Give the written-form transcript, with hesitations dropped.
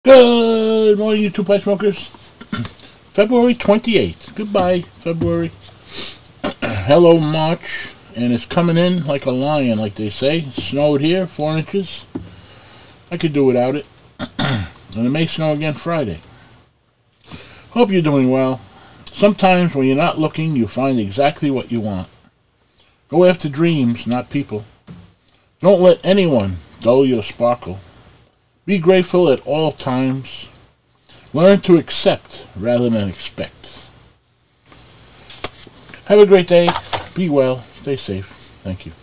Good morning, you two pipe smokers. February 28th. Goodbye, February. Hello, March. And it's coming in like a lion, like they say. Snowed here, 4 inches. I could do without it. And it may snow again Friday. Hope you're doing well. Sometimes when you're not looking, you find exactly what you want. Go after dreams, not people. Don't let anyone dull your sparkle. Be grateful at all times. Learn to accept rather than expect. Have a great day. Be well. Stay safe. Thank you.